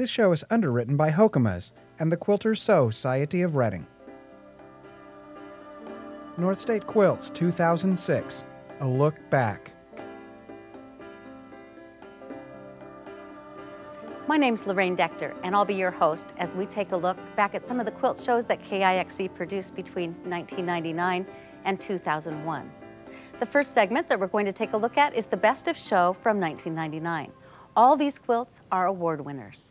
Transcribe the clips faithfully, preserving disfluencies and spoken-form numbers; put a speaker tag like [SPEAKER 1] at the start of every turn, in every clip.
[SPEAKER 1] This show is underwritten by Hokumas and the Quilters Society of Reading. North State Quilts two thousand six, A Look Back.
[SPEAKER 2] My name's Lorraine Decter, and I'll be your host as we take a look back at some of the quilt shows that K I X E produced between nineteen ninety-nine and two thousand one. The first segment that we're going to take a look at is the Best of Show from nineteen ninety-nine. All these quilts are award winners.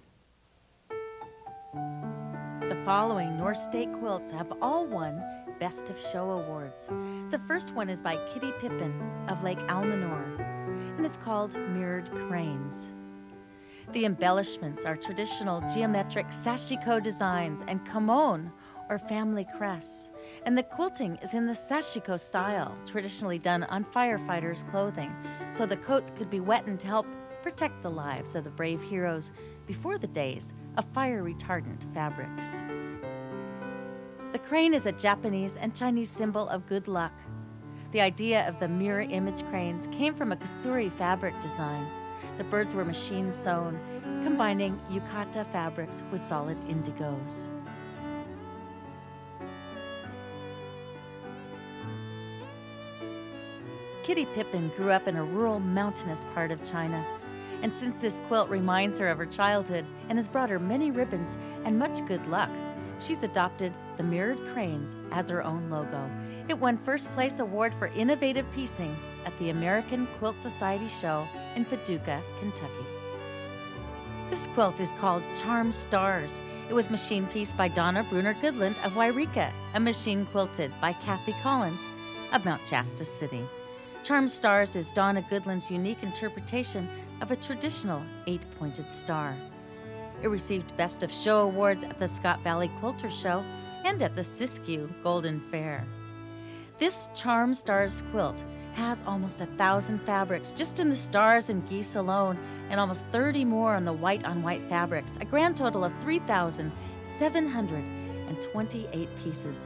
[SPEAKER 3] The following North State quilts have all won Best of Show awards. The first one is by Kitty Pippin of Lake Almanor, and it's called Mirrored Cranes. The embellishments are traditional geometric sashiko designs and kamon, or family crests, and the quilting is in the sashiko style, traditionally done on firefighters' clothing, so the coats could be wetted to help protect the lives of the brave heroes before the days of fire-retardant fabrics. The crane is a Japanese and Chinese symbol of good luck. The idea of the mirror image cranes came from a kasuri fabric design. The birds were machine sewn, combining yukata fabrics with solid indigos. Kitty Pippin grew up in a rural, mountainous part of China. And since this quilt reminds her of her childhood and has brought her many ribbons and much good luck, she's adopted the mirrored cranes as her own logo. It won first place award for innovative piecing at the American Quilt Society show in Paducah, Kentucky. This quilt is called Charm Stars. It was machine pieced by Donna Bruner Goodland of Wairika and machine quilted by Kathy Collins of Mount Shasta City. Charm Stars is Donna Goodland's unique interpretation of a traditional eight-pointed star. It received Best of Show awards at the Scott Valley Quilter Show and at the Siskiyou Golden Fair. This Charm Stars quilt has almost a thousand fabrics just in the stars and geese alone, and almost thirty more on the white-on-white fabrics, a grand total of three thousand seven hundred twenty-eight pieces.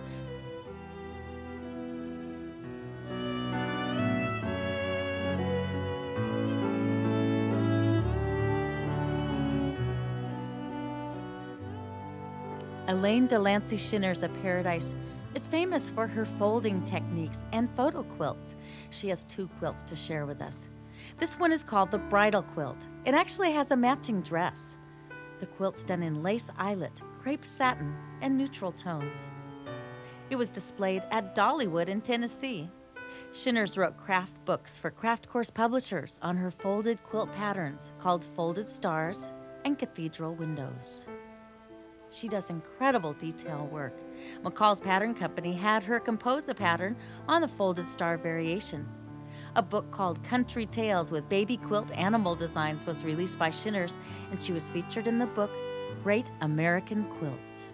[SPEAKER 3] Elaine Delancey Shinner's A Paradise is famous for her folding techniques and photo quilts. She has two quilts to share with us. This one is called the Bridal Quilt. It actually has a matching dress. The quilt's done in lace eyelet, crepe satin, and neutral tones. It was displayed at Dollywood in Tennessee. Shinners wrote craft books for craft course publishers on her folded quilt patterns called Folded Stars and Cathedral Windows. She does incredible detail work. McCall's Pattern Company had her compose a pattern on the folded star variation. A book called Country Tales with Baby Quilt Animal Designs was released by Shinners, and she was featured in the book Great American Quilts.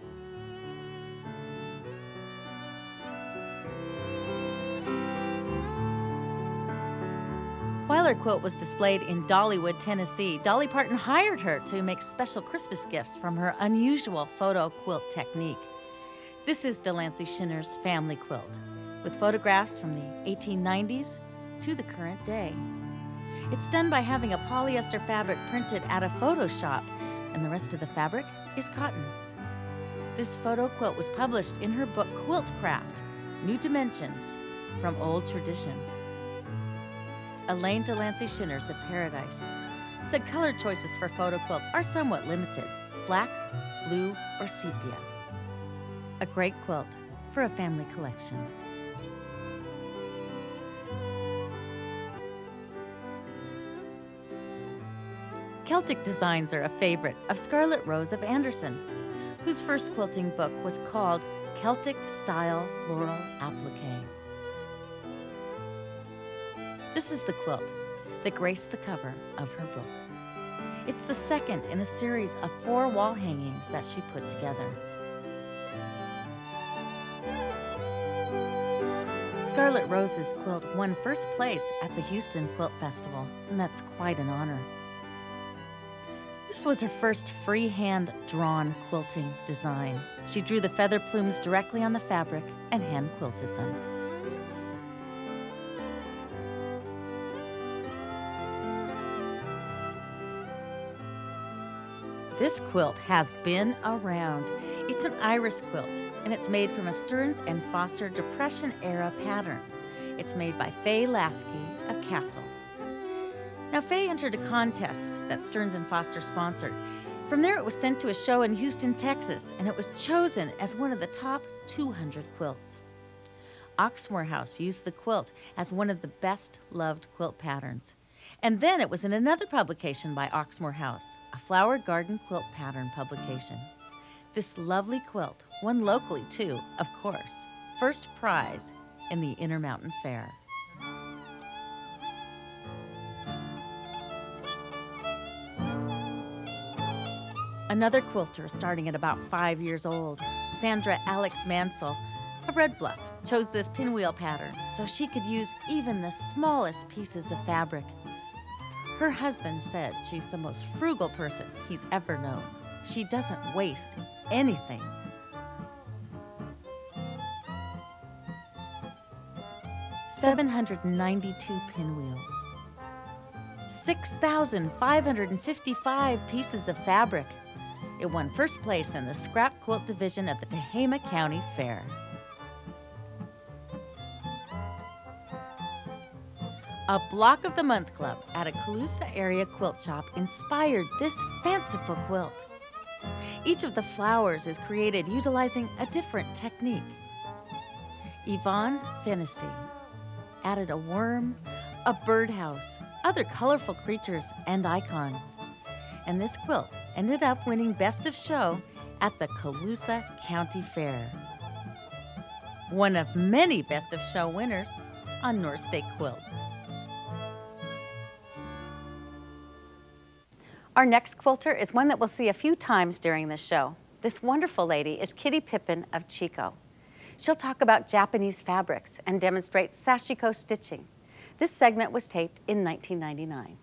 [SPEAKER 3] While her quilt was displayed in Dollywood, Tennessee, Dolly Parton hired her to make special Christmas gifts from her unusual photo quilt technique. This is Delancey Shinner's family quilt, with photographs from the eighteen nineties to the current day. It's done by having a polyester fabric printed at a photo shop, and the rest of the fabric is cotton. This photo quilt was published in her book Quilt Craft, New Dimensions from Old Traditions. Elaine Delancey Shinner's A Paradise said color choices for photo quilts are somewhat limited: black, blue, or sepia. A great quilt for a family collection. Celtic designs are a favorite of Scarlett Rose of Anderson, whose first quilting book was called Celtic Style Floral Applique. This is the quilt that graced the cover of her book. It's the second in a series of four wall hangings that she put together. Scarlett Rose's quilt won first place at the Houston Quilt Festival, and that's quite an honor. This was her first freehand drawn quilting design. She drew the feather plumes directly on the fabric and hand quilted them. This quilt has been around. It's an iris quilt, and it's made from a Stearns and Foster Depression-era pattern. It's made by Faye Lasky of Castle. Now, Faye entered a contest that Stearns and Foster sponsored. From there, it was sent to a show in Houston, Texas, and it was chosen as one of the top two hundred quilts. Oxmoor House used the quilt as one of the best-loved quilt patterns. And then it was in another publication by Oxmoor House, a flower garden quilt pattern publication. This lovely quilt won locally, too, of course, first prize in the Intermountain Fair. Another quilter starting at about five years old, Sandra Alex Mansell of Red Bluff, chose this pinwheel pattern so she could use even the smallest pieces of fabric. Her husband said she's the most frugal person he's ever known. She doesn't waste anything. seven hundred ninety-two pinwheels, six thousand five hundred fifty-five pieces of fabric. It won first place in the Scrap Quilt Division at the Tehama County Fair. A Block of the Month Club at a Colusa area quilt shop inspired this fanciful quilt. Each of the flowers is created utilizing a different technique. Yvonne Fennessy added a worm, a birdhouse, other colorful creatures, and icons. And this quilt ended up winning Best of Show at the Colusa County Fair. One of many Best of Show winners on North State Quilts.
[SPEAKER 2] Our next quilter is one that we'll see a few times during this show. This wonderful lady is Kitty Pippin of Chico. She'll talk about Japanese fabrics and demonstrate sashiko stitching. This segment was taped in nineteen ninety-nine.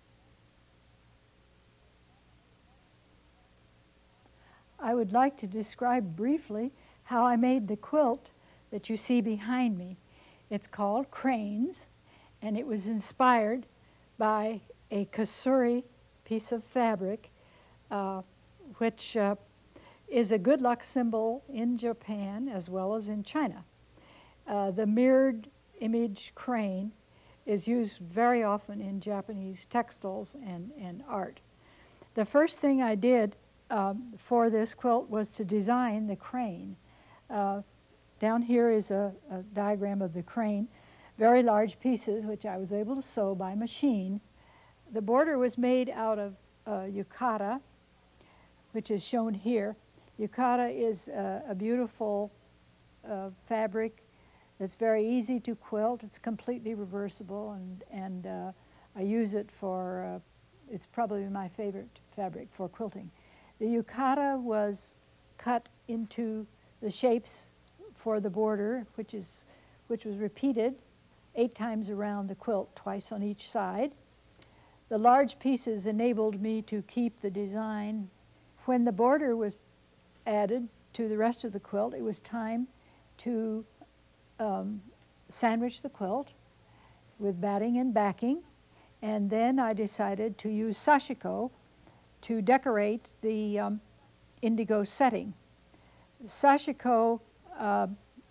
[SPEAKER 4] I would like to describe briefly how I made the quilt that you see behind me. It's called Cranes, and it was inspired by a kasuri piece of fabric, uh, which uh, is a good luck symbol in Japan as well as in China. Uh, the mirrored image crane is used very often in Japanese textiles and, and art. The first thing I did um, for this quilt was to design the crane. Uh, down here is a, a diagram of the crane, very large pieces which I was able to sew by machine. The border was made out of uh, yukata, which is shown here. Yukata is uh, a beautiful uh, fabric that's very easy to quilt. It's completely reversible, and, and uh, I use it for, uh, it's probably my favorite fabric for quilting. The yukata was cut into the shapes for the border, which, is, which was repeated eight times around the quilt, twice on each side. The large pieces enabled me to keep the design. When the border was added to the rest of the quilt, it was time to um, sandwich the quilt with batting and backing, and then I decided to use sashiko to decorate the um, indigo setting. Sashiko uh,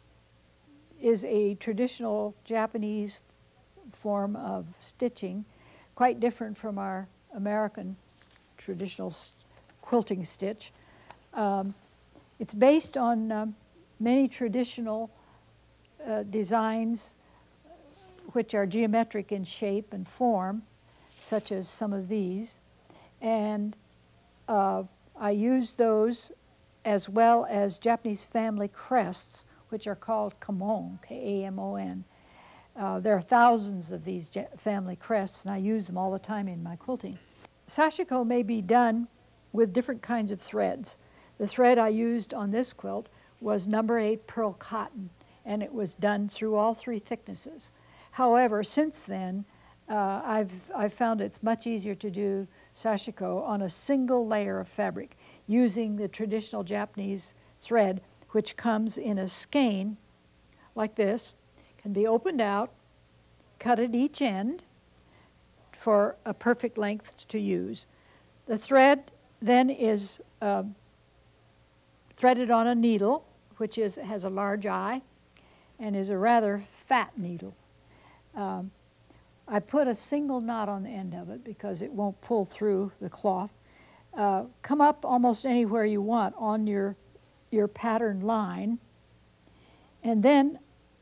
[SPEAKER 4] is a traditional Japanese form of stitching, quite different from our American traditional quilting stitch. Um, it's based on um, many traditional uh, designs which are geometric in shape and form, such as some of these. And uh, I use those as well as Japanese family crests, which are called kamon, K A M O N. Uh, there are thousands of these family crests, and I use them all the time in my quilting. Sashiko may be done with different kinds of threads. The thread I used on this quilt was number eight pearl cotton, and it was done through all three thicknesses. However, since then, uh, I've, I've found it's much easier to do sashiko on a single layer of fabric using the traditional Japanese thread, which comes in a skein like this, can be opened out, cut at each end for a perfect length to use. The thread then is uh, threaded on a needle, which is, has a large eye and is a rather fat needle. Um, I put a single knot on the end of it because it won't pull through the cloth. Uh, come up almost anywhere you want on your, your pattern line. And then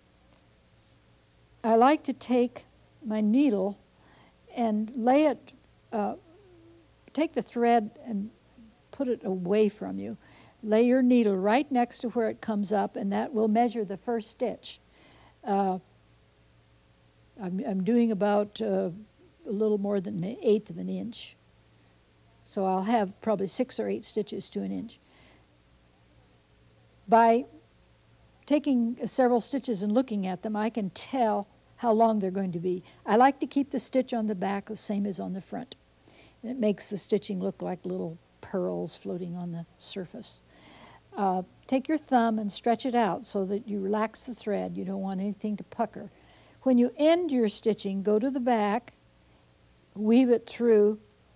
[SPEAKER 4] I like to take my needle and lay it, uh, take the thread and put it away from you. Lay your needle right next to where it comes up, and that will measure the first stitch. Uh, I'm, I'm doing about uh, a little more than an eighth of an inch. So I'll have probably six or eight stitches to an inch. By taking several stitches and looking at them, I can tell how long they're going to be. I like to keep the stitch on the back the same as on the front. And it makes the stitching look like little pearls floating on the surface. Uh, take your thumb and stretch it out so that you relax the thread. You don't want anything to pucker. When you end your stitching, go to the back, weave it through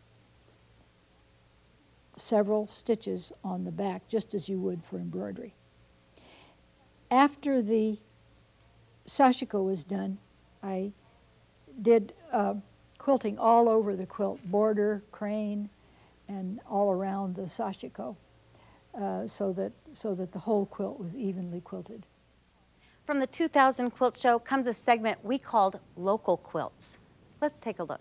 [SPEAKER 4] several stitches on the back, just as you would for embroidery. After the sashiko was done, I did uh, quilting all over the quilt, border, crane, and all around the sashiko, uh, so that, so that the whole quilt was evenly quilted.
[SPEAKER 2] From the two thousand Quilt Show comes a segment we called Local Quilts. Let's take a look.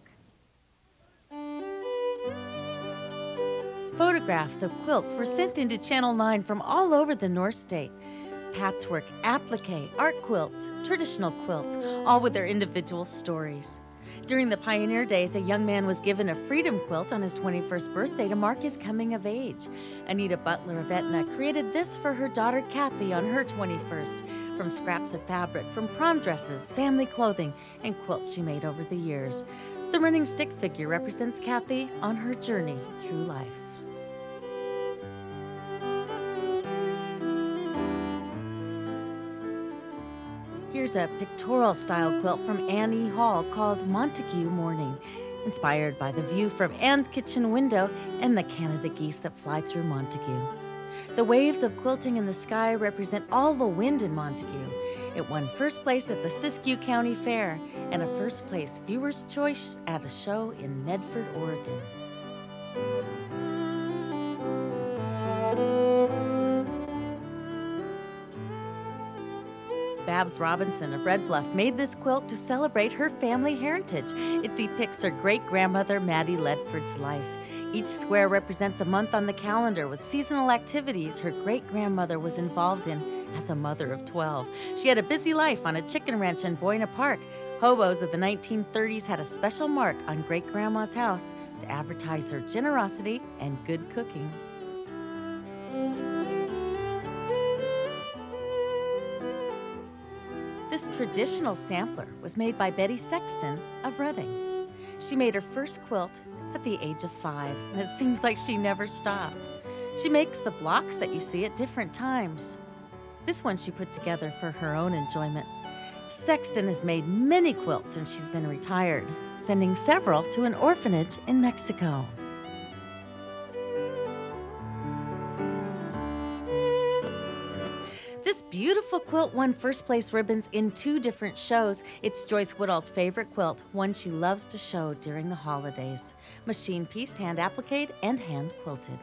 [SPEAKER 3] Photographs of quilts were sent into Channel nine from all over the North State. Patchwork, applique, art quilts, traditional quilts, all with their individual stories. During the pioneer days, a young man was given a freedom quilt on his twenty-first birthday to mark his coming of age. Anita Butler of Etna created this for her daughter Kathy on her twenty-first, from scraps of fabric, from prom dresses, family clothing, and quilts she made over the years. The running stick figure represents Kathy on her journey through life. Here's a pictorial-style quilt from Anne E. Hall called Montague Morning, inspired by the view from Anne's kitchen window and the Canada geese that fly through Montague. The waves of quilting in the sky represent all the wind in Montague. It won first place at the Siskiyou County Fair and a first place viewer's choice at a show in Medford, Oregon. Babs Robinson of Red Bluff made this quilt to celebrate her family heritage. It depicts her great-grandmother Maddie Ledford's life. Each square represents a month on the calendar with seasonal activities her great-grandmother was involved in as a mother of twelve. She had a busy life on a chicken ranch in Buena Park. Hobos of the nineteen thirties had a special mark on great-grandma's house to advertise her generosity and good cooking. This traditional sampler was made by Betty Sexton of Reading. She made her first quilt at the age of five, and it seems like she never stopped. She makes the blocks that you see at different times. This one she put together for her own enjoyment. Sexton has made many quilts since she's been retired, sending several to an orphanage in Mexico. This beautiful quilt won first place ribbons in two different shows. It's Joyce Woodall's favorite quilt, one she loves to show during the holidays. Machine pieced, hand appliqued, and hand quilted.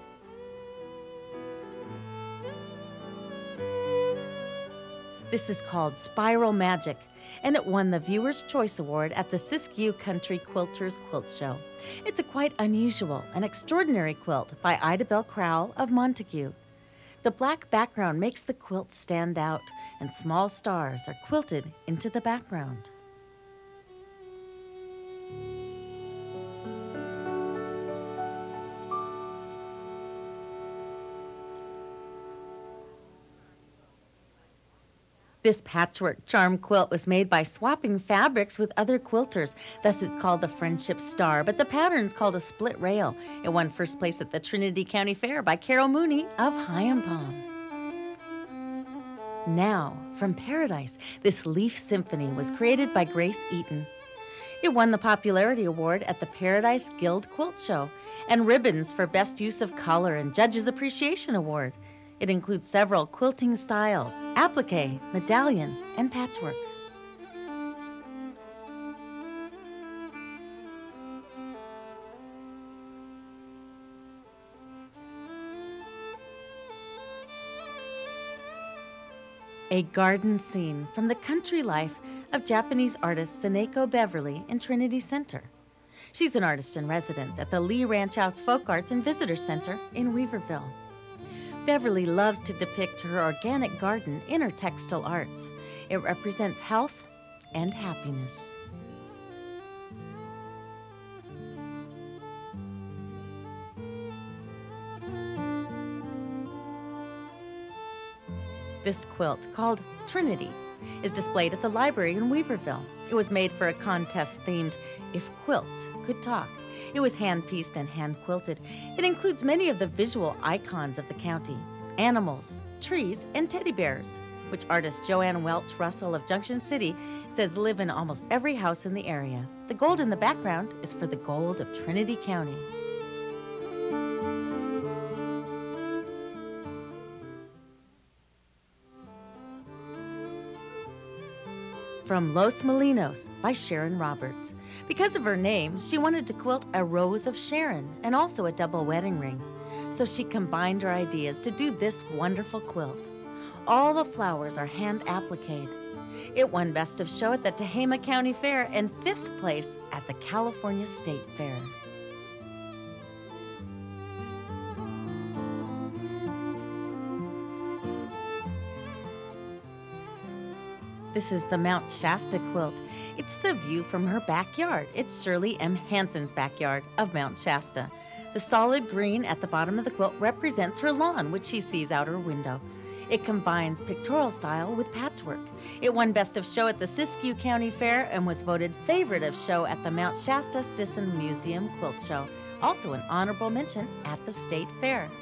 [SPEAKER 3] This is called Spiral Magic, and it won the Viewer's Choice Award at the Siskiyou Country Quilters Quilt Show. It's a quite unusual and extraordinary quilt by Ida Bell Crowell of Montague. The black background makes the quilt stand out, and small stars are quilted into the background. This patchwork charm quilt was made by swapping fabrics with other quilters. Thus it's called the Friendship Star, but the pattern's called a split rail. It won first place at the Trinity County Fair by Carol Mooney of Hyampom. Now, from Paradise, this leaf symphony was created by Grace Eaton. It won the Popularity Award at the Paradise Guild Quilt Show and ribbons for Best Use of Color and Judges Appreciation Award. It includes several quilting styles, applique, medallion, and patchwork. A garden scene from the country life of Japanese artist Saneko Beverly in Trinity Center. She's an artist in residence at the Lee Ranch House Folk Arts and Visitor Center in Weaverville. Beverly loves to depict her organic garden in her textile arts. It represents health and happiness. This quilt, called Trinity, is displayed at the library in Weaverville. It was made for a contest themed If Quilts Could Talk. It was hand-pieced and hand-quilted. It includes many of the visual icons of the county, animals, trees, and teddy bears, which artist Joanne Welch Russell of Junction City says live in almost every house in the area. The gold in the background is for the gold of Trinity County. From Los Molinos by Sharon Roberts. Because of her name, she wanted to quilt a Rose of Sharon and also a double wedding ring. So she combined her ideas to do this wonderful quilt. All the flowers are hand appliqued. It won Best of Show at the Tehama County Fair and fifth place at the California State Fair. This is the Mount Shasta quilt. It's the view from her backyard. It's Shirley M. Hansen's backyard of Mount Shasta. The solid green at the bottom of the quilt represents her lawn, which she sees out her window. It combines pictorial style with patchwork. It won Best of Show at the Siskiyou County Fair and was voted Favorite of Show at the Mount Shasta Sisson Museum Quilt Show. Also an honorable mention at the State Fair.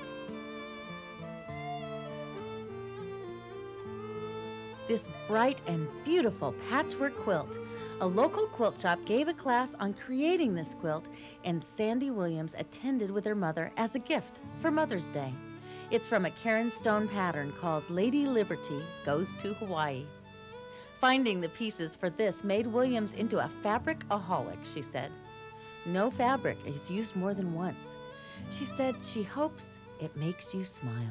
[SPEAKER 3] This bright and beautiful patchwork quilt. A local quilt shop gave a class on creating this quilt, and Sandy Williams attended with her mother as a gift for Mother's Day. It's from a Karen Stone pattern called Lady Liberty Goes to Hawaii. Finding the pieces for this made Williams into a fabric-aholic, she said. No fabric is used more than once. She said she hopes it makes you smile.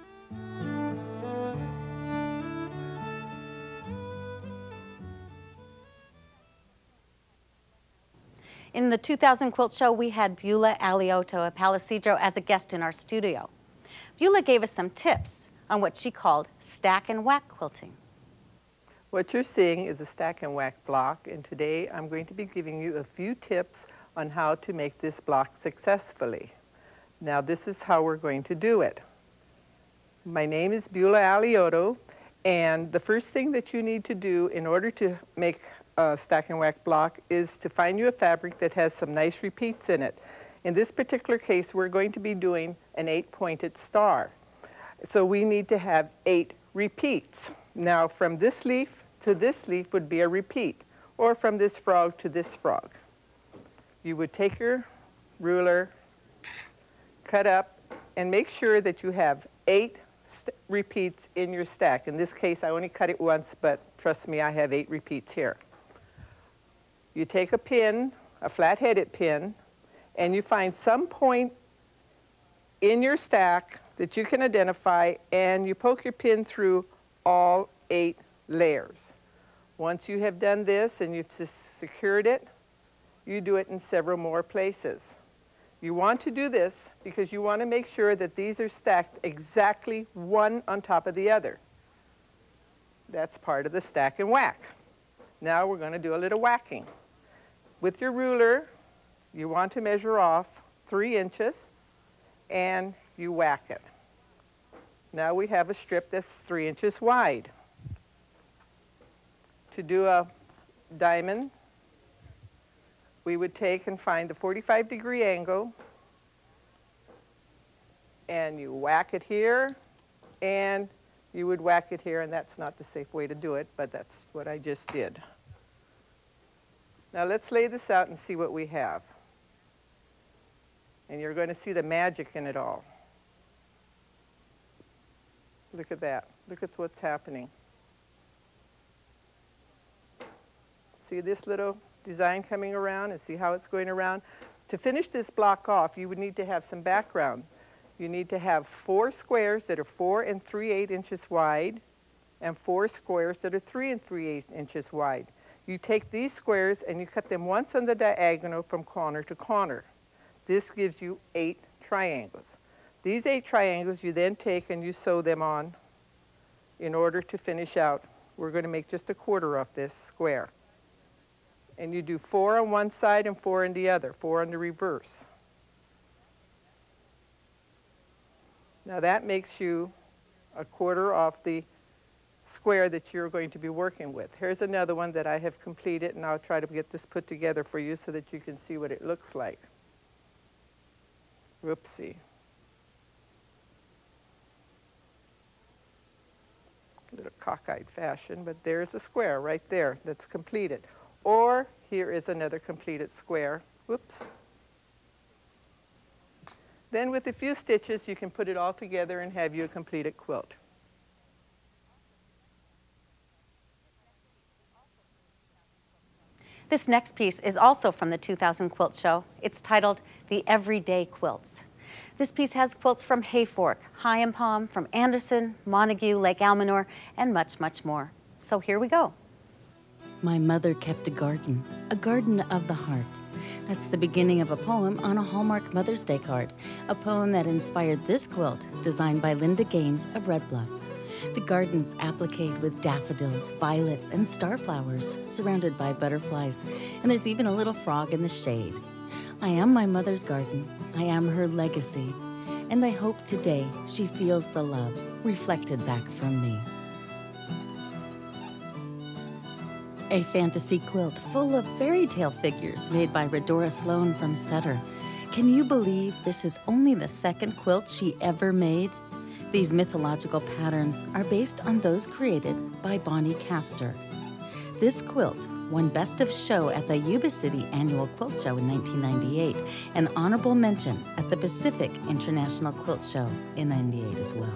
[SPEAKER 2] In the two thousand Quilt Show, we had Beulah Alioto of Palisadro as a guest in our studio. Beulah gave us some tips on what she called stack and whack quilting.
[SPEAKER 5] What you're seeing is a stack and whack block, and today I'm going to be giving you a few tips on how to make this block successfully. Now this is how we're going to do it. My name is Beulah Alioto, and the first thing that you need to do in order to make a stack and whack block is to find you a fabric that has some nice repeats in it. In this particular case, we're going to be doing an eight-pointed star. So we need to have eight repeats. Now from this leaf to this leaf would be a repeat, or from this frog to this frog. You would take your ruler, cut up, and make sure that you have eight repeats in your stack. In this case, I only cut it once, but trust me, I have eight repeats here. You take a pin, a flat-headed pin, and you find some point in your stack that you can identify, and you poke your pin through all eight layers. Once you have done this and you've secured it, you do it in several more places. You want to do this because you want to make sure that these are stacked exactly one on top of the other. That's part of the stack and whack. Now we're going to do a little whacking. With your ruler, you want to measure off three inches, and you whack it. Now we have a strip that's three inches wide. To do a diamond, we would take and find a forty-five degree angle, and you whack it here, and you would whack it here, and that's not the safe way to do it, but that's what I just did. Now let's lay this out and see what we have. And you're going to see the magic in it all. Look at that. Look at what's happening. See this little design coming around and see how it's going around? To finish this block off, you would need to have some background. You need to have four squares that are four and three eighths inches wide and four squares that are three and three eighths inches wide. You take these squares and you cut them once on the diagonal from corner to corner. This gives you eight triangles. These eight triangles you then take and you sew them on in order to finish out. We're going to make just a quarter of this square. And you do four on one side and four on the other, four on the reverse. Now that makes you a quarter off the square that you're going to be working with. Here's another one that I have completed, and I'll try to get this put together for you so that you can see what it looks like. Whoopsie. A little cockeyed fashion, but there's a square right there that's completed. Or here is another completed square. Whoops. Then with a few stitches, you can put it all together and have you a completed quilt.
[SPEAKER 2] This next piece is also from the two thousand Quilt Show. It's titled The Everyday Quilts. This piece has quilts from Hayfork, High and Palm, from Anderson, Montague, Lake Almanor, and much, much more. So here we go.
[SPEAKER 3] My mother kept a garden, a garden of the heart. That's the beginning of a poem on a Hallmark Mother's Day card, a poem that inspired this quilt, designed by Linda Gaines of Red Bluff. The garden's appliqued with daffodils, violets, and starflowers, surrounded by butterflies, and there's even a little frog in the shade. I am my mother's garden, I am her legacy, and I hope today she feels the love reflected back from me. A fantasy quilt full of fairy tale figures made by Redora Sloan from Sutter. Can you believe this is only the second quilt she ever made? These mythological patterns are based on those created by Bonnie Castor. This quilt won Best of Show at the Yuba City Annual Quilt Show in nineteen ninety-eight, and honorable mention at the Pacific International Quilt Show in ninety-eight as well.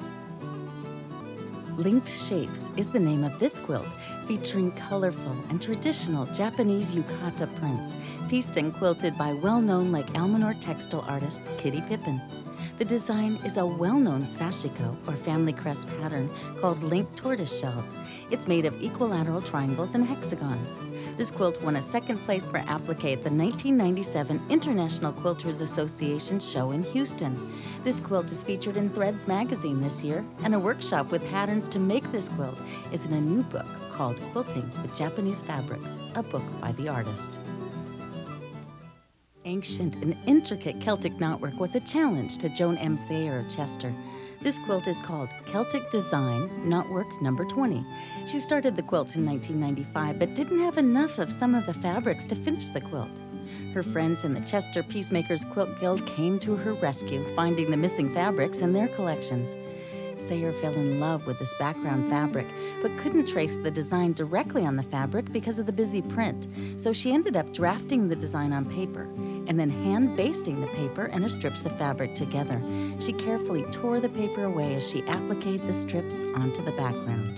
[SPEAKER 3] Linked Shapes is the name of this quilt, featuring colorful and traditional Japanese yukata prints, pieced and quilted by well-known Lake Almanor textile artist Kitty Pippin. The design is a well-known sashiko, or family crest pattern, called linked tortoise shells. It's made of equilateral triangles and hexagons. This quilt won a second place for applique at the nineteen ninety-seven International Quilters Association show in Houston. This quilt is featured in Threads magazine this year, and a workshop with patterns to make this quilt is in a new book called Quilting with Japanese Fabrics, a book by the artist. Ancient and intricate Celtic knotwork was a challenge to Joan M. Sayer of Chester. This quilt is called Celtic Design Knotwork Number twenty. She started the quilt in nineteen ninety-five, but didn't have enough of some of the fabrics to finish the quilt. Her friends in the Chester Peacemakers Quilt Guild came to her rescue, finding the missing fabrics in their collections. Sayer fell in love with this background fabric, but couldn't trace the design directly on the fabric because of the busy print, so she ended up drafting the design on paper and then hand basting the paper and her strips of fabric together. She carefully tore the paper away as she appliqued the strips onto the background.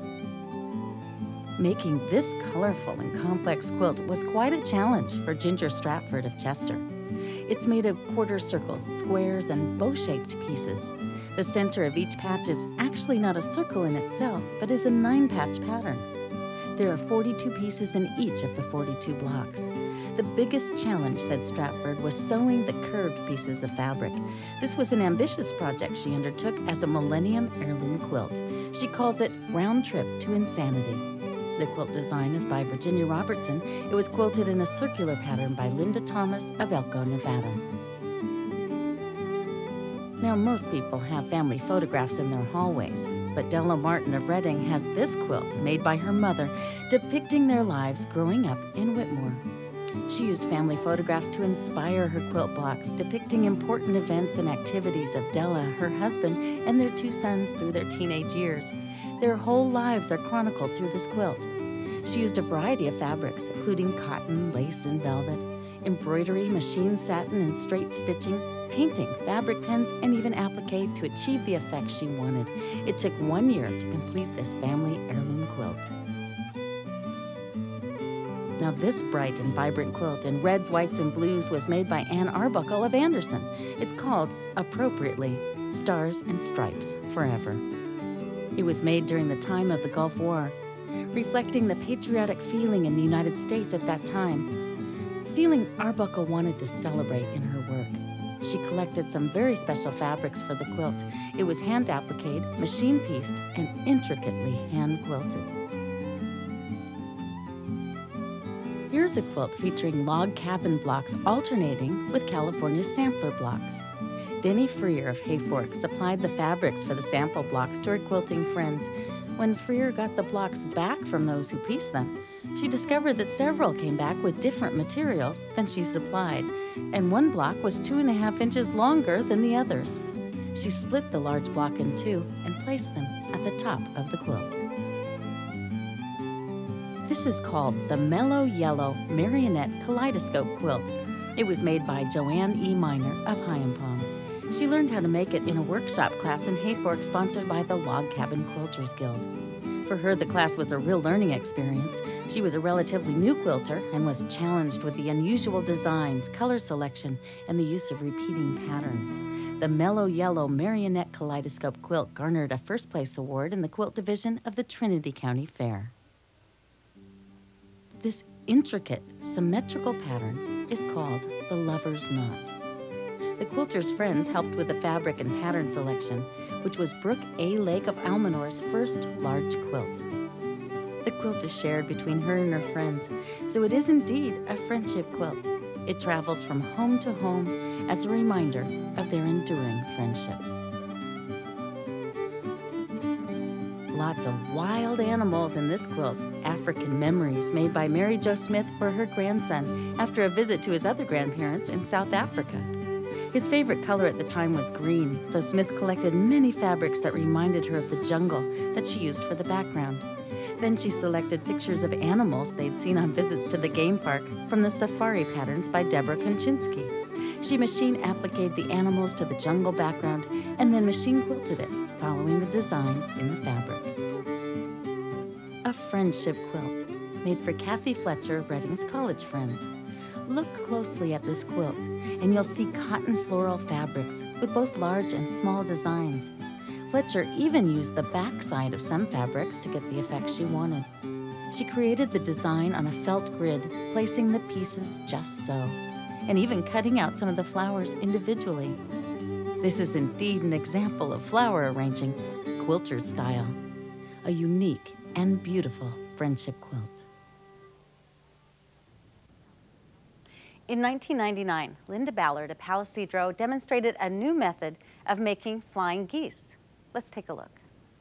[SPEAKER 3] Making this colorful and complex quilt was quite a challenge for Ginger Stratford of Chester. It's made of quarter circles, squares, and bow-shaped pieces. The center of each patch is actually not a circle in itself, but is a nine-patch pattern. There are forty-two pieces in each of the forty-two blocks. The biggest challenge, said Stratford, was sewing the curved pieces of fabric. This was an ambitious project she undertook as a Millennium Heirloom quilt. She calls it Round Trip to Insanity. The quilt design is by Virginia Robertson. It was quilted in a circular pattern by Linda Thomas of Elko, Nevada. Now, most people have family photographs in their hallways, but Della Martin of Reading has this quilt made by her mother, depicting their lives growing up in Whitmore. She used family photographs to inspire her quilt blocks, depicting important events and activities of Della, her husband, and their two sons through their teenage years. Their whole lives are chronicled through this quilt. She used a variety of fabrics, including cotton, lace, and velvet, embroidery, machine satin, and straight stitching, painting, fabric pens, and even applique to achieve the effect she wanted. It took one year to complete this family heirloom quilt. Now this bright and vibrant quilt in reds, whites, and blues was made by Ann Arbuckle of Anderson. It's called, appropriately, Stars and Stripes Forever. It was made during the time of the Gulf War, reflecting the patriotic feeling in the United States at that time, a feeling Arbuckle wanted to celebrate in her work. She collected some very special fabrics for the quilt. It was hand-appliqued, machine-pieced, and intricately hand-quilted. Here's a quilt featuring log cabin blocks alternating with California sampler blocks. Denny Freer of Hayfork supplied the fabrics for the sample blocks to her quilting friends. When Freer got the blocks back from those who pieced them, she discovered that several came back with different materials than she supplied, and one block was two and a half inches longer than the others. She split the large block in two and placed them at the top of the quilt. This is called the Mellow Yellow Marionette Kaleidoscope Quilt. It was made by Joanne E. Miner of Hyampong. She learned how to make it in a workshop class in Hayfork sponsored by the Log Cabin Quilters Guild. For her, the class was a real learning experience. She was a relatively new quilter and was challenged with the unusual designs, color selection, and the use of repeating patterns. The Mellow Yellow Marionette Kaleidoscope Quilt garnered a first place award in the quilt division of the Trinity County Fair. This intricate, symmetrical pattern is called the Lover's Knot. The quilter's friends helped with the fabric and pattern selection, which was Brooke A. Lake of Almanor's first large quilt. The quilt is shared between her and her friends, so it is indeed a friendship quilt. It travels from home to home as a reminder of their enduring friendship. Lots of wild animals in this quilt, African memories made by Mary Jo Smith for her grandson after a visit to his other grandparents in South Africa. His favorite color at the time was green, so Smith collected many fabrics that reminded her of the jungle that she used for the background. Then she selected pictures of animals they'd seen on visits to the game park from the safari patterns by Deborah Konchinsky. She machine appliqued the animals to the jungle background and then machine quilted it, following the designs in the fabric. A friendship quilt made for Kathy Fletcher of Redding's college friends. Look closely at this quilt, and you'll see cotton floral fabrics with both large and small designs. Fletcher even used the backside of some fabrics to get the effect she wanted. She created the design on a felt grid, placing the pieces just so, and even cutting out some of the flowers individually. This is indeed an example of flower arranging, quilter's style, a unique and beautiful friendship quilt.
[SPEAKER 2] In nineteen ninety-nine, Linda Ballard of Palo Cedro demonstrated a new method of making flying geese. Let's take a look.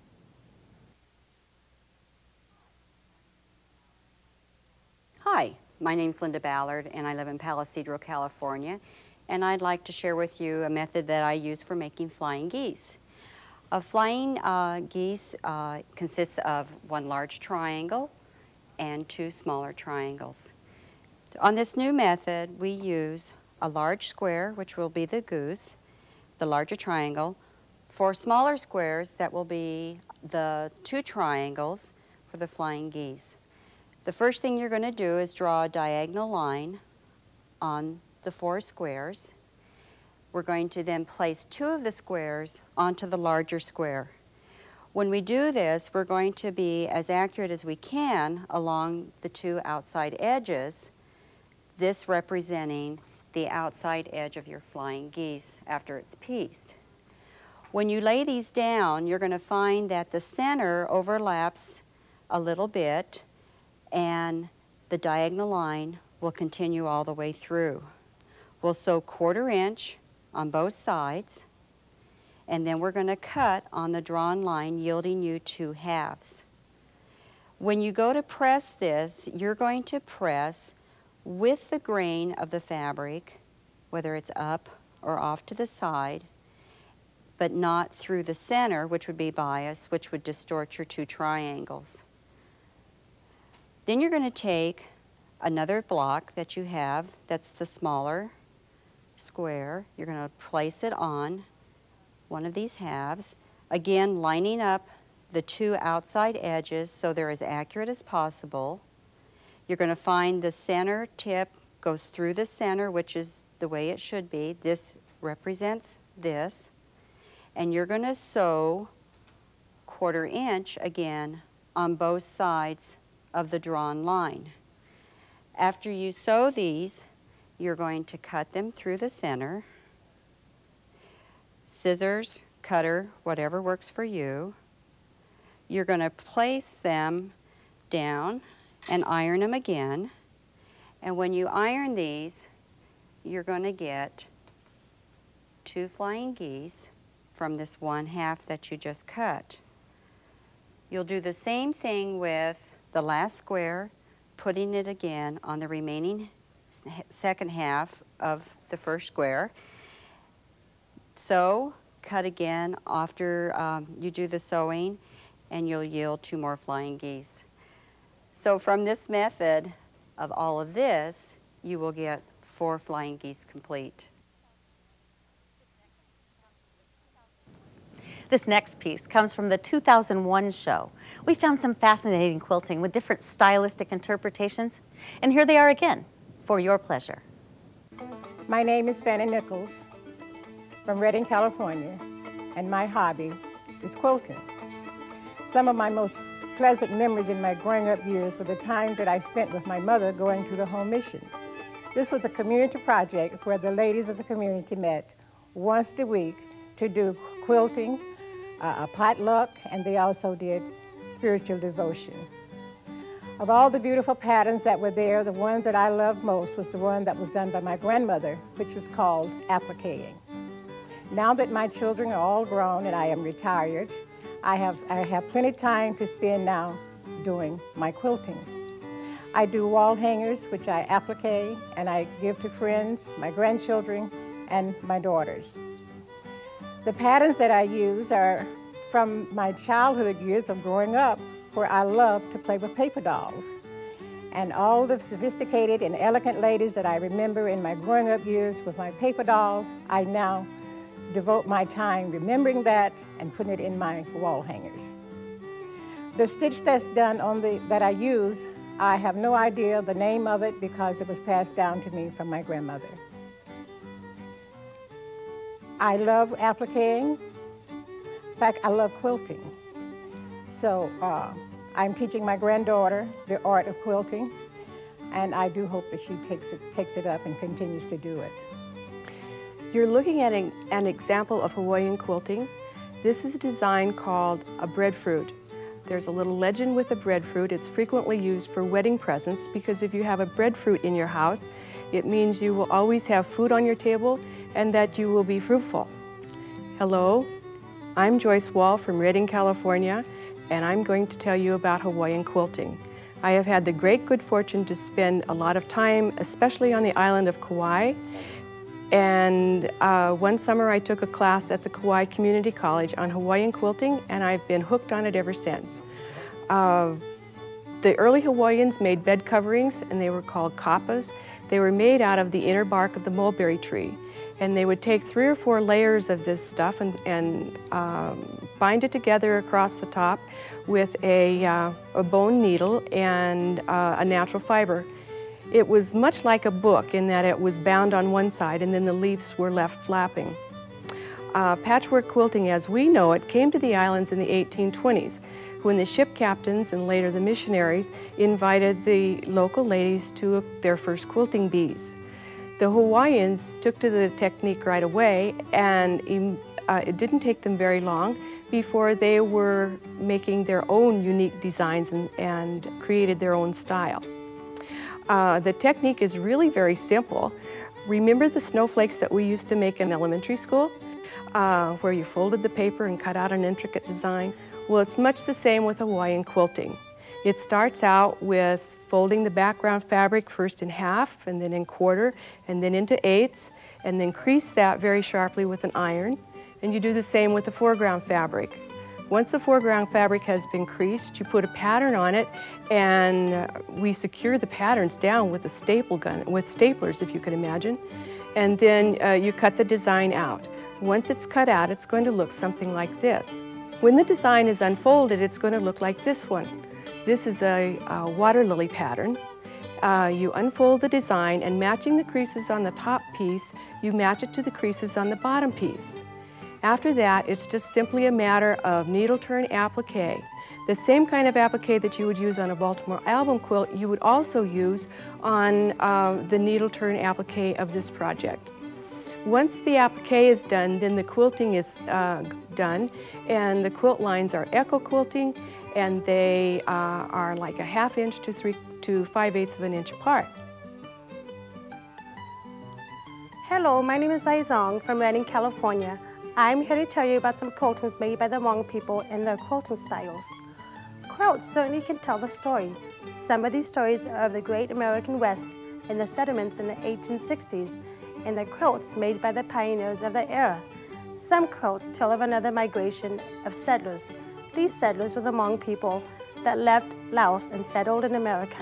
[SPEAKER 6] Hi, my name's Linda Ballard and I live in Palo Cedro, California, and I'd like to share with you a method that I use for making flying geese. A flying uh, geese uh, consists of one large triangle and two smaller triangles. On this new method, we use a large square, which will be the goose, the larger triangle. For smaller squares, that will be the two triangles for the flying geese. The first thing you're going to do is draw a diagonal line on the four squares. We're going to then place two of the squares onto the larger square. When we do this, we're going to be as accurate as we can along the two outside edges, this representing the outside edge of your flying geese after it's pieced. When you lay these down, you're going to find that the center overlaps a little bit and the diagonal line will continue all the way through. We'll sew quarter inch on both sides, and then we're going to cut on the drawn line, yielding you two halves. When you go to press this, you're going to press with the grain of the fabric, whether it's up or off to the side, but not through the center, which would be bias, which would distort your two triangles. Then you're going to take another block that you have that's the smaller square. You're going to place it on one of these halves, again lining up the two outside edges so they're as accurate as possible. You're going to find the center tip goes through the center, which is the way it should be. This represents this. And you're going to sew quarter inch again on both sides of the drawn line. After you sew these, you're going to cut them through the center. Scissors, cutter, whatever works for you. You're going to place them down and iron them again. And when you iron these, you're going to get two flying geese from this one half that you just cut. You'll do the same thing with the last square, putting it again on the remaining second half of the first square. Sew, cut again after um, you do the sewing, and you'll yield two more flying geese. So from this method of all of this, you will get four flying geese complete.
[SPEAKER 2] This next piece comes from the two thousand one show. We found some fascinating quilting with different stylistic interpretations, and here they are again for your pleasure.
[SPEAKER 7] My name is Fanny Nichols from Redding, California, and my hobby is quilting. Some of my most pleasant memories in my growing up years were the time that I spent with my mother going to the home missions. This was a community project where the ladies of the community met once a week to do quilting, uh, a potluck, and they also did spiritual devotion. Of all the beautiful patterns that were there, the one that I loved most was the one that was done by my grandmother, which was called appliquing. Now that my children are all grown and I am retired, I have, I have plenty of time to spend now doing my quilting. I do wall hangers, which I applique, and I give to friends, my grandchildren, and my daughters. The patterns that I use are from my childhood years of growing up, where I loved to play with paper dolls. And all the sophisticated and elegant ladies that I remember in my growing up years with my paper dolls, I now devote my time remembering that and putting it in my wall hangers. The stitch that's done on the, that I use, I have no idea the name of it because it was passed down to me from my grandmother. I love appliquing. In fact, I love quilting. So uh, I'm teaching my granddaughter the art of quilting, and I do hope that she takes it, takes it up and continues to do it.
[SPEAKER 8] You're looking at an, an example of Hawaiian quilting. This is a design called a breadfruit. There's a little legend with the breadfruit. It's frequently used for wedding presents because if you have a breadfruit in your house, it means you will always have food on your table and that you will be fruitful. Hello, I'm Joyce Wall from Redding, California, and I'm going to tell you about Hawaiian quilting. I have had the great good fortune to spend a lot of time, especially on the island of Kauai. And uh, one summer I took a class at the Kauai Community College on Hawaiian quilting, and I've been hooked on it ever since. Uh, the early Hawaiians made bed coverings, and they were called kapas. They were made out of the inner bark of the mulberry tree. And they would take three or four layers of this stuff and, and um, bind it together across the top with a, uh, a bone needle and uh, a natural fiber. It was much like a book in that it was bound on one side and then the leaves were left flapping. Uh, patchwork quilting as we know it came to the islands in the eighteen twenties when the ship captains and later the missionaries invited the local ladies to their first quilting bees. The Hawaiians took to the technique right away, and uh, it didn't take them very long before they were making their own unique designs and, and created their own style. Uh, the technique is really very simple. Remember the snowflakes that we used to make in elementary school, uh, where you folded the paper and cut out an intricate design? Well, it's much the same with Hawaiian quilting. It starts out with folding the background fabric first in half and then in quarter and then into eighths, and then crease that very sharply with an iron. And you do the same with the foreground fabric. Once the foreground fabric has been creased, you put a pattern on it, and uh, we secure the patterns down with a staple gun, with staplers if you can imagine, and then uh, you cut the design out. Once it's cut out, it's going to look something like this. When the design is unfolded, it's going to look like this one. This is a, a water lily pattern. Uh, you unfold the design, and matching the creases on the top piece, you match it to the creases on the bottom piece. After that, it's just simply a matter of needle turn applique. The same kind of applique that you would use on a Baltimore album quilt, you would also use on uh, the needle turn applique of this project. Once the applique is done, then the quilting is uh, done, and the quilt lines are echo quilting, and they uh, are like a half inch to three to five eighths of an inch apart.
[SPEAKER 9] Hello, my name is Aizong from Redding, California. I'm here to tell you about some quiltings made by the Hmong people and their quilting styles. Quilts certainly can tell the story. Some of these stories are of the great American West and the settlements in the eighteen sixties, and the quilts made by the pioneers of the era. Some quilts tell of another migration of settlers. These settlers were the Hmong people that left Laos and settled in America.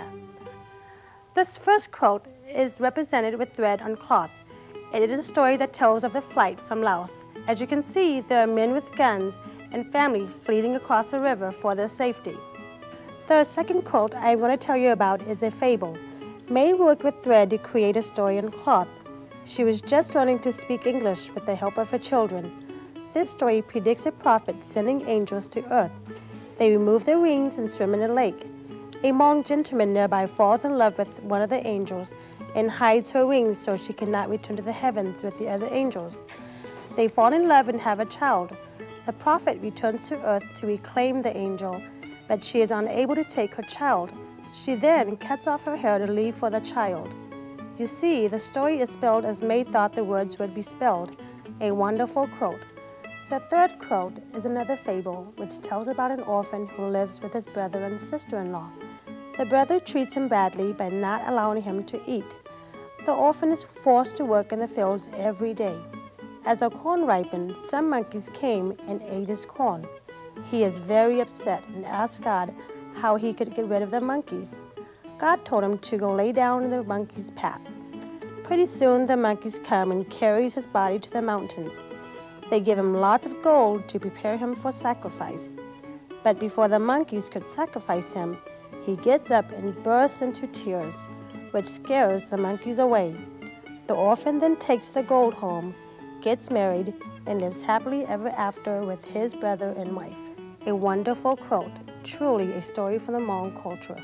[SPEAKER 9] This first quilt is represented with thread on cloth, and it is a story that tells of the flight from Laos. As you can see, there are men with guns and family fleeing across the river for their safety. The second quilt I'm going to tell you about is a fable. May worked with thread to create a story on cloth. She was just learning to speak English with the help of her children. This story predicts a prophet sending angels to earth. They remove their wings and swim in a lake. A Hmong gentleman nearby falls in love with one of the angels and hides her wings so she cannot return to the heavens with the other angels. They fall in love and have a child. The prophet returns to earth to reclaim the angel, but she is unable to take her child. She then cuts off her hair to leave for the child. You see, the story is spelled as May thought the words would be spelled, a wonderful quilt. The third quilt is another fable which tells about an orphan who lives with his brother and sister-in-law. The brother treats him badly by not allowing him to eat. The orphan is forced to work in the fields every day. As the corn ripened, some monkeys came and ate his corn. He is very upset and asks God how he could get rid of the monkeys. God told him to go lay down in the monkey's path. Pretty soon the monkeys come and carries his body to the mountains. They give him lots of gold to prepare him for sacrifice. But before the monkeys could sacrifice him, he gets up and bursts into tears, which scares the monkeys away. The orphan then takes the gold home, gets married, and lives happily ever after with his brother and wife. A wonderful quilt, truly a story from the Hmong culture.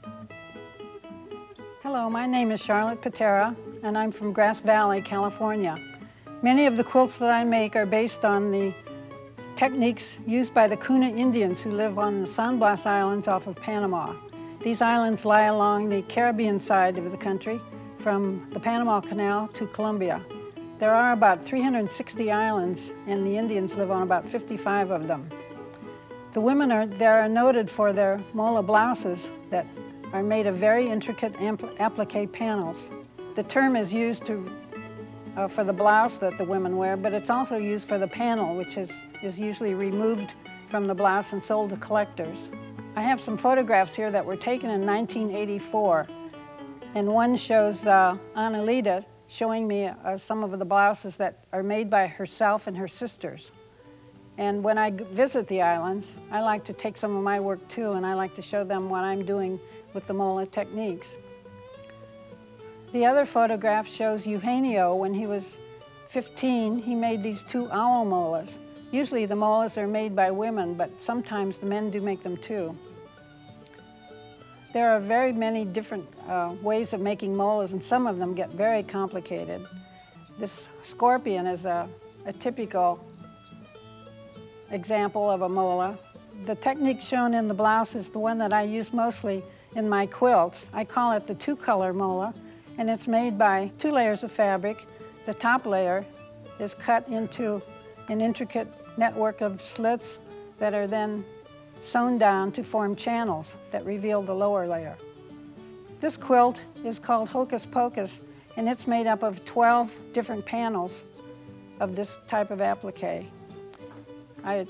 [SPEAKER 10] Hello, my name is Charlotte Patera, and I'm from Grass Valley, California. Many of the quilts that I make are based on the techniques used by the Kuna Indians who live on the San Blas Islands off of Panama. These islands lie along the Caribbean side of the country, from the Panama Canal to Colombia. There are about three hundred sixty islands, and the Indians live on about fifty-five of them. The women are, there are noted for their mola blouses that are made of very intricate applique panels. The term is used to, uh, for the blouse that the women wear, but it's also used for the panel, which is, is usually removed from the blouse and sold to collectors. I have some photographs here that were taken in nineteen eighty-four, and one shows uh, Annalita showing me uh, some of the blouses that are made by herself and her sisters. And when I visit the islands, I like to take some of my work too, and I like to show them what I'm doing with the mola techniques. The other photograph shows Eugenio when he was fifteen. He made these two owl molas. Usually the molas are made by women, but sometimes the men do make them too. There are very many different uh, ways of making molas, and some of them get very complicated. This scorpion is a, a typical example of a mola. The technique shown in the blouse is the one that I use mostly in my quilts. I call it the two-color mola, and it's made by two layers of fabric. The top layer is cut into an intricate network of slits that are then sewn down to form channels that reveal the lower layer. This quilt is called Hocus Pocus, and it's made up of twelve different panels of this type of applique. I,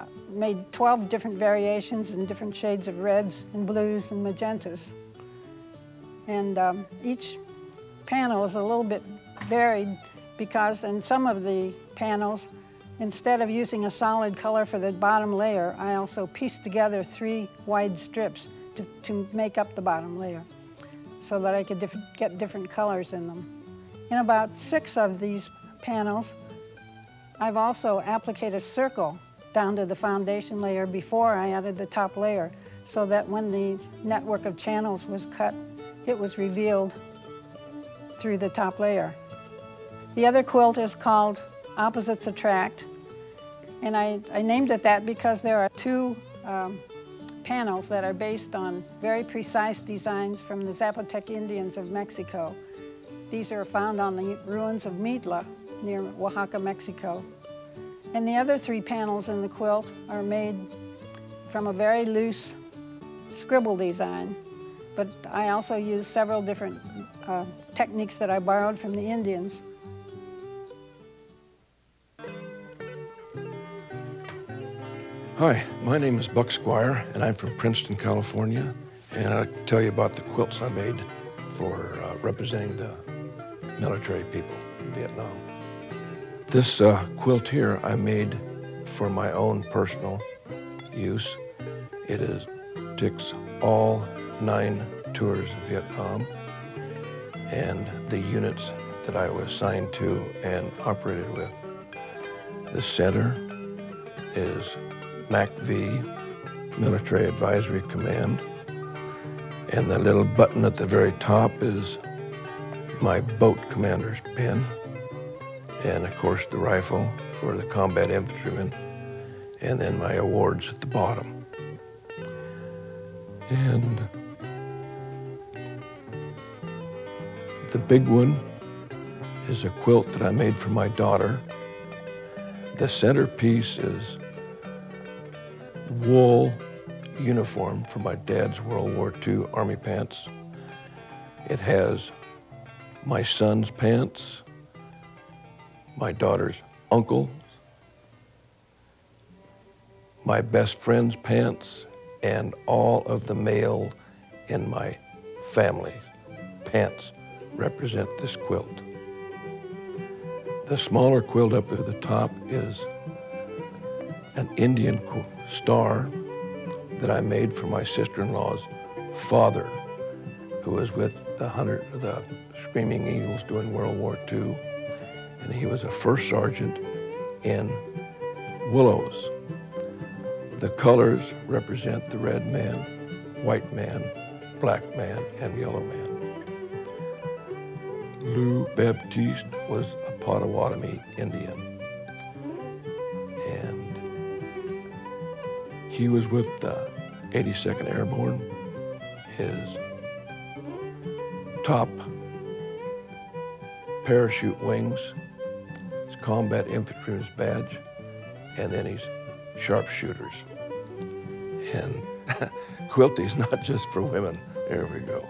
[SPEAKER 10] made twelve different variations in different shades of reds and blues and magentas. And um, each panel is a little bit varied because in some of the panels, instead of using a solid color for the bottom layer, I also pieced together three wide strips to, to make up the bottom layer so that I could diff get different colors in them. In about six of these panels, I've also appliqued a circle down to the foundation layer before I added the top layer, so that when the network of channels was cut, it was revealed through the top layer. The other quilt is called Opposites Attract, and I, I named it that because there are two um, panels that are based on very precise designs from the Zapotec Indians of Mexico. These are found on the ruins of Mitla near Oaxaca, Mexico. And the other three panels in the quilt are made from a very loose scribble design, but I also use several different uh, techniques that I borrowed from the Indians.
[SPEAKER 11] Hi, my name is Buck Squire, and I'm from Princeton, California, and I'll tell you about the quilts I made for uh, representing the military people in Vietnam. This uh, quilt here I made for my own personal use. It is ticks all nine tours in Vietnam, and the units that I was assigned to and operated with. The center is M A C V, Military Advisory Command, and the little button at the very top is my boat commander's pin, and of course the rifle for the combat infantryman, and then my awards at the bottom. And the big one is a quilt that I made for my daughter. The centerpiece is wool uniform for my dad's World War Two Army pants. It has my son's pants, my daughter's uncle, my best friend's pants, and all of the male in my family's pants represent this quilt. The smaller quilt up at the top is an Indian star that I made for my sister-in-law's father, who was with the hundred, the Screaming Eagles during World War Two, and he was a first sergeant in Willows. The colors represent the red man, white man, black man, and yellow man. Lou Baptiste was a Potawatomi Indian, and he was with the eighty-second Airborne. His top parachute wings, his combat infantryman's badge, and then his sharpshooters. And quilting's not just for women. There we go.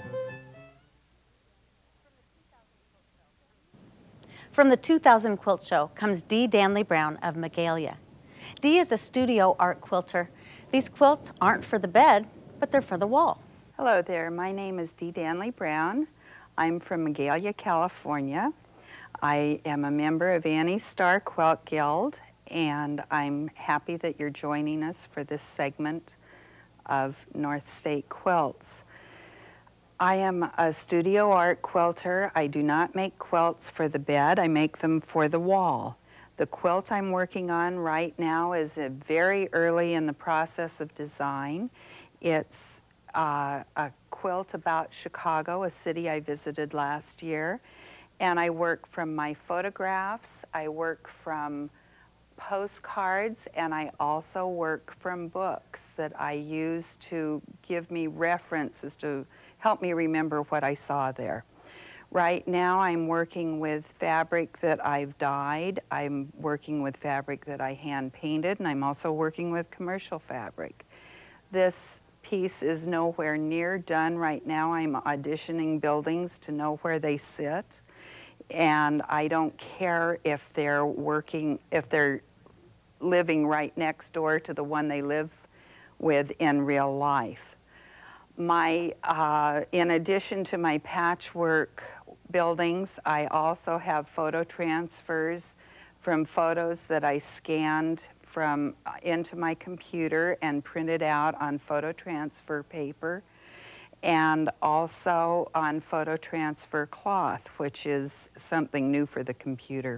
[SPEAKER 2] From the two thousand Quilt Show comes Dee Danley Brown of Magalia. Dee is a studio art quilter. These quilts aren't for the bed, but they're for the wall.
[SPEAKER 12] Hello there, my name is Dee Danley Brown. I'm from Magalia, California. I am a member of Annie's Star Quilt Guild, and I'm happy that you're joining us for this segment of North State Quilts. I am a studio art quilter. I do not make quilts for the bed, I make them for the wall. The quilt I'm working on right now is a very early in the process of design. It's uh, a quilt about Chicago, a city I visited last year. And I work from my photographs, I work from postcards, and I also work from books that I use to give me references to help me remember what I saw there. Right now I'm working with fabric that I've dyed, I'm working with fabric that I hand painted, and I'm also working with commercial fabric. This piece is nowhere near done right now. I'm auditioning buildings to know where they sit, and I don't care if they're working, if they're living right next door to the one they live with in real life. My, uh, in addition to my patchwork buildings, I also have photo transfers from photos that I scanned from uh, into my computer and printed out on photo transfer paper, and also on photo transfer cloth, which is something new for the computer.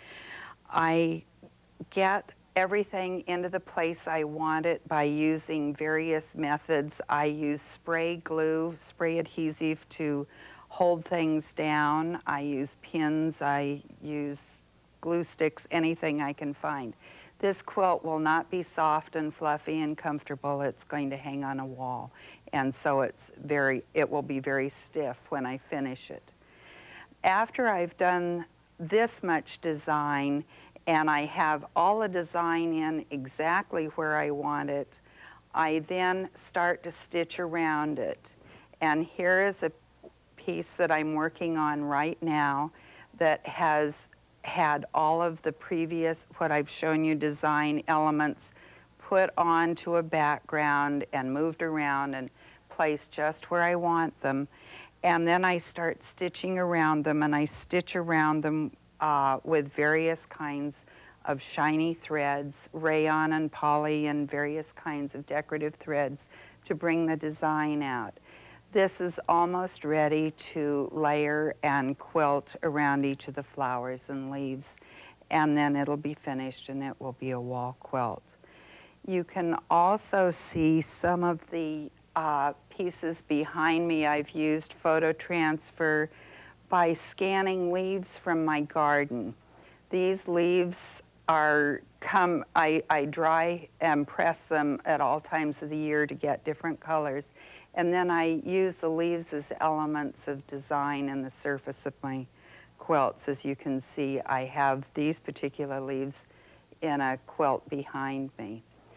[SPEAKER 12] I get everything into the place I want it by using various methods. I use spray glue, spray adhesive to hold things down. I use pins, I use glue sticks, anything I can find. This quilt will not be soft and fluffy and comfortable. It's going to hang on a wall. And so it's very, it will be very stiff when I finish it. After I've done this much design and I have all the design in exactly where I want it, I then start to stitch around it. And here is a piece that I'm working on right now that has had all of the previous, what I've shown you, design elements put onto a background and moved around and placed just where I want them. And then I start stitching around them, and I stitch around them uh, with various kinds of shiny threads, rayon and poly and various kinds of decorative threads to bring the design out. This is almost ready to layer and quilt around each of the flowers and leaves, and then it'll be finished and it will be a wall quilt. You can also see some of the uh, pieces behind me. I've used photo transfer by scanning leaves from my garden. These leaves are come, I, I dry and press them at all times of the year to get different colors. And then I use the leaves as elements of design in the surface of my quilts. As you can see, I have these particular leaves in a quilt behind me.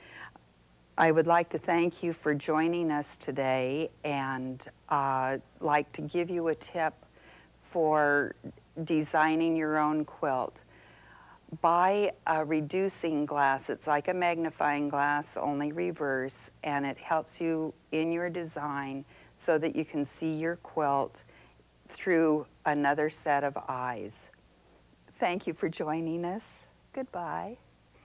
[SPEAKER 12] I would like to thank you for joining us today, and uh, like to give you a tip for designing your own quilt. Buy a reducing glass. It's like a magnifying glass, only reverse, and it helps you in your design so that you can see your quilt through another set of eyes. Thank you for joining us. Goodbye.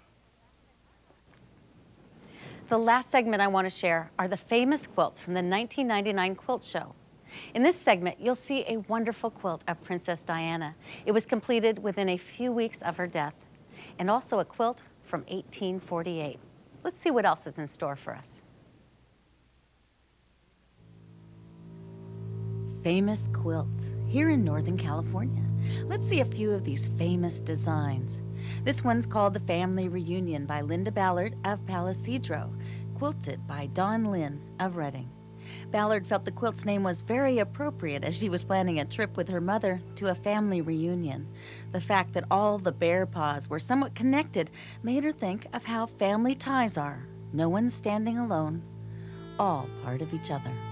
[SPEAKER 2] The last segment I want to share are the famous quilts from the nineteen ninety-nine Quilt Show. In this segment, you'll see a wonderful quilt of Princess Diana. It was completed within a few weeks of her death, and also a quilt from eighteen forty-eight. Let's see what else is in store for us.
[SPEAKER 3] Famous quilts here in Northern California. Let's see a few of these famous designs. This one's called The Family Reunion by Linda Ballard of Palisadro, quilted by Dawn Lynn of Redding. Ballard felt the quilt's name was very appropriate as she was planning a trip with her mother to a family reunion. The fact that all the bear paws were somewhat connected made her think of how family ties are. No one standing alone, all part of each other.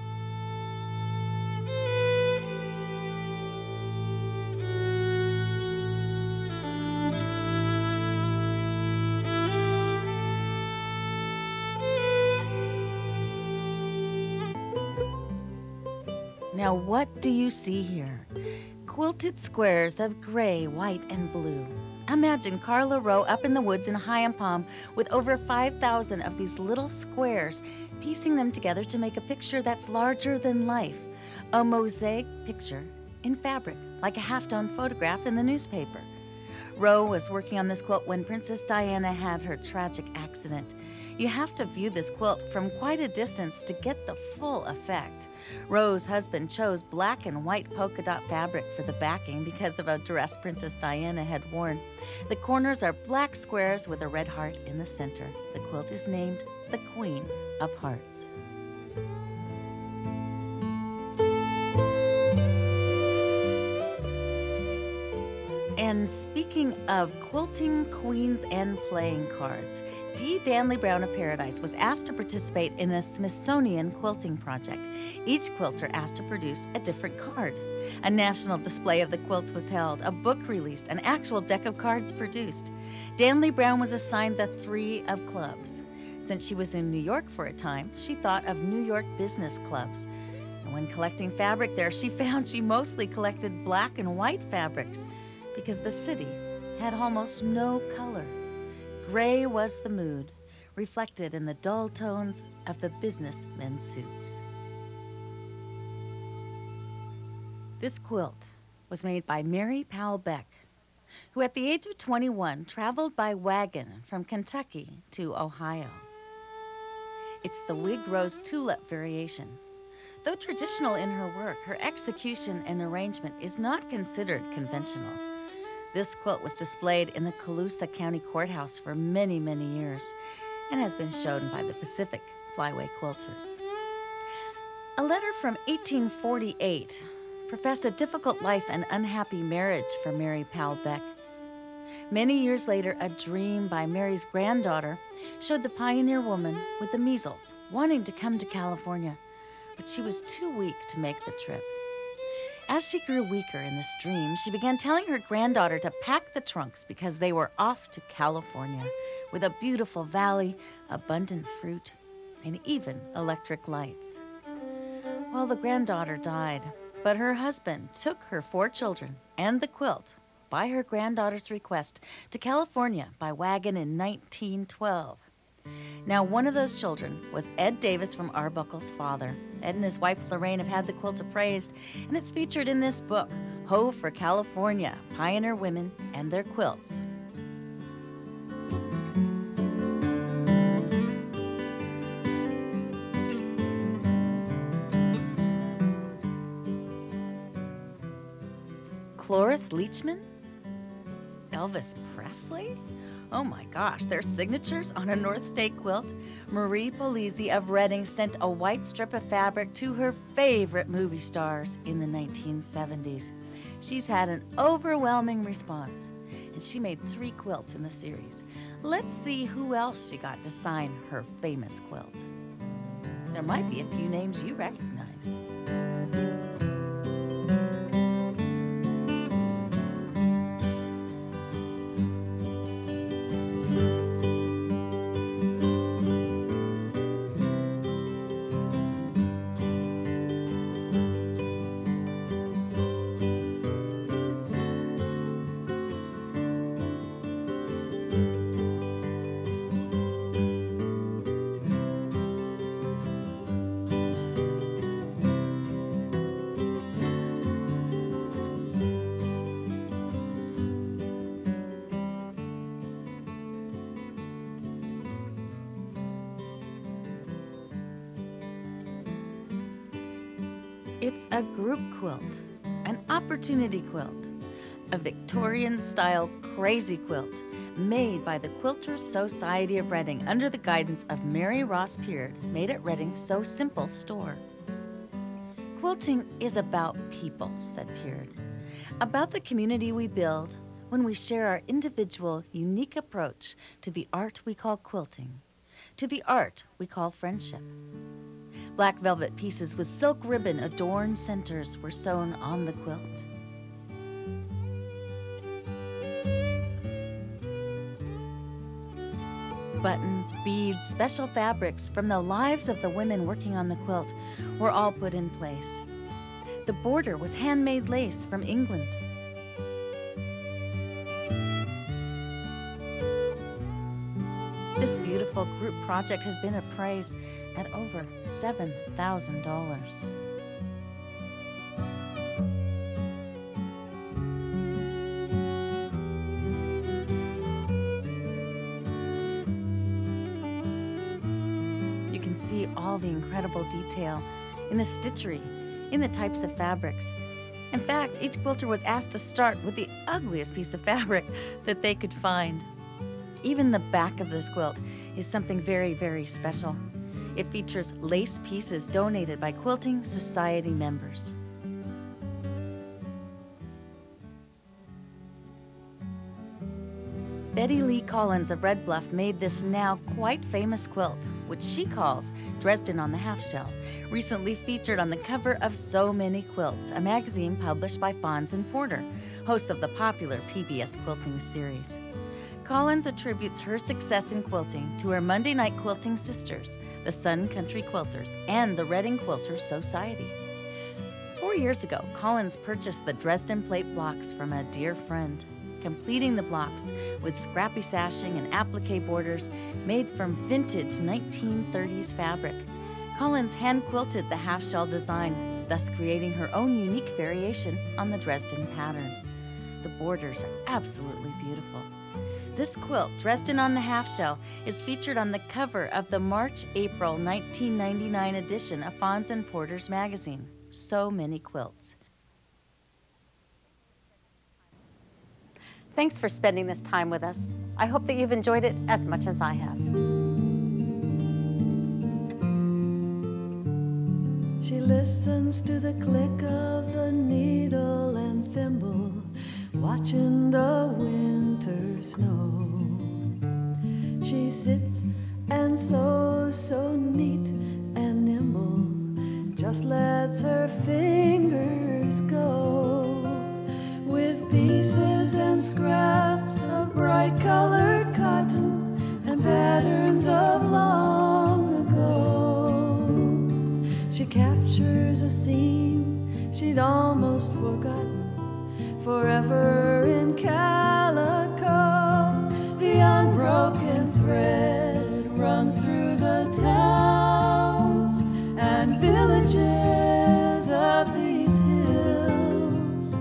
[SPEAKER 3] Now what do you see here? Quilted squares of gray, white, and blue. Imagine Carla Rowe up in the woods in High Palm with over five thousand of these little squares, piecing them together to make a picture that's larger than life. A mosaic picture in fabric, like a half-tone photograph in the newspaper. Rowe was working on this quilt when Princess Diana had her tragic accident. You have to view this quilt from quite a distance to get the full effect. Rowe's husband chose black and white polka dot fabric for the backing because of a dress Princess Diana had worn. The corners are black squares with a red heart in the center. The quilt is named the Queen of Hearts. And speaking of quilting queens and playing cards, Dee Danley Brown of Paradise was asked to participate in a Smithsonian quilting project. Each quilter asked to produce a different card. A national display of the quilts was held, a book released, an actual deck of cards produced. Danley Brown was assigned the three of clubs. Since she was in New York for a time, she thought of New York business clubs. And when collecting fabric there, she found she mostly collected black and white fabrics because the city had almost no color. Gray was the mood, reflected in the dull tones of the businessmen's suits. This quilt was made by Mary Powell Beck, who at the age of twenty-one traveled by wagon from Kentucky to Ohio. It's the wig rose tulip variation. Though traditional in her work, her execution and arrangement is not considered conventional. This quilt was displayed in the Colusa County Courthouse for many, many years and has been shown by the Pacific Flyway Quilters. A letter from eighteen forty-eight professed a difficult life and unhappy marriage for Mary Powell Beck. Many years later, a dream by Mary's granddaughter showed the pioneer woman with the measles wanting to come to California, but she was too weak to make the trip. As she grew weaker in this dream, she began telling her granddaughter to pack the trunks because they were off to California with a beautiful valley, abundant fruit, and even electric lights. Well, the granddaughter died, but her husband took her four children and the quilt, by her granddaughter's request, to California by wagon in nineteen twelve. Now, one of those children was Ed Davis from Arbuckle's father. Ed and his wife Lorraine have had the quilt appraised, and it's featured in this book, Ho for California, Pioneer Women and Their Quilts. Cloris Leachman? Elvis Presley? Oh my gosh, their signatures on a North State quilt? Marie Polizzi of Reading sent a white strip of fabric to her favorite movie stars in the nineteen seventies. She's had an overwhelming response, and she made three quilts in the series. Let's see who else she got to sign her famous quilt. There might be a few names you recognize. It's a group quilt, an opportunity quilt, a Victorian-style crazy quilt made by the Quilters Society of Reading under the guidance of Mary Ross Peard, made at Reading's So Simple store. Quilting is about people, said Peard, about the community we build when we share our individual, unique approach to the art we call quilting, to the art we call friendship. Black velvet pieces with silk ribbon adorned centers were sewn on the quilt. Buttons, beads, special fabrics from the lives of the women working on the quilt were all put in place. The border was handmade lace from England. This beautiful group project has been appraised at over seven thousand dollars. You can see all the incredible detail in the stitchery, in the types of fabrics. In fact, each quilter was asked to start with the ugliest piece of fabric that they could find. Even the back of this quilt is something very, very special. It features lace pieces donated by Quilting Society members. Betty Lee Collins of Red Bluff made this now quite famous quilt, which she calls Dresden on the Half Shell, recently featured on the cover of So Many Quilts, a magazine published by Fons and Porter, hosts of the popular P B S quilting series. Collins attributes her success in quilting to her Monday night quilting sisters, the Sun Country Quilters, and the Reading Quilters Society. Four years ago, Collins purchased the Dresden plate blocks from a dear friend, completing the blocks with scrappy sashing and applique borders made from vintage nineteen thirties fabric. Collins hand-quilted the half-shell design, thus creating her own unique variation on the Dresden pattern. The borders are absolutely beautiful. This quilt, Dresden on the Half Shell, is featured on the cover of the March-April nineteen ninety-nine edition of Fons and Porter's magazine, So Many Quilts.
[SPEAKER 2] Thanks for spending this time with us. I hope that you've enjoyed it as much as I have.
[SPEAKER 13] She listens to the click of the needle and thimble, watching the winter snow. She sits and sews so neat and nimble, just lets her fingers go. With pieces and scraps of bright colored cotton and patterns of long ago, she captures a scene she'd almost forgotten, forever in calico. The unbroken thread runs through the towns and villages of these hills.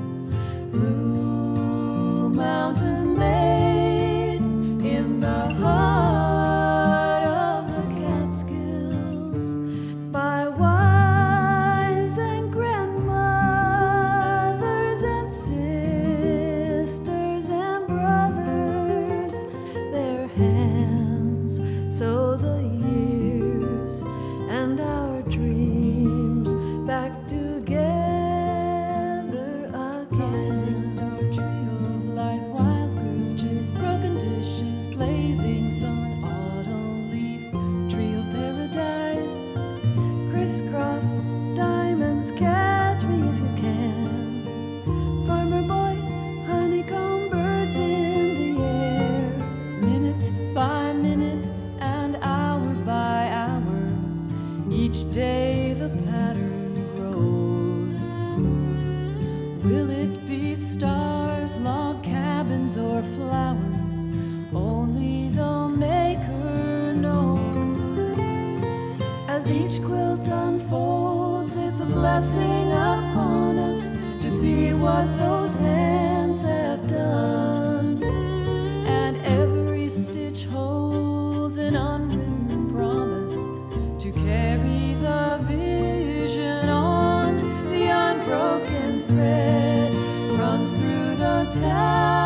[SPEAKER 13] Blue Mountain made in the heart of the Catskills by wives and grandmothers and sisters and brothers. Their hands sew the years and our dreams back together again. Rising star trio of life, wild goose chase, broken dishes, blazing sun, autumn leaf, tree of paradise, crisscross diamonds, catch me if you can. Farmer boy, honeycomb birds in the air, minute by minute and hour by hour, each day the pattern grows. Will it be stars, log cabins, or flowers? Only the maker knows. As each quilt unfolds, it's a blessing upon us to see what those hands have done. And every stitch holds an unwritten promise to carry the vision on. The unbroken thread runs through the town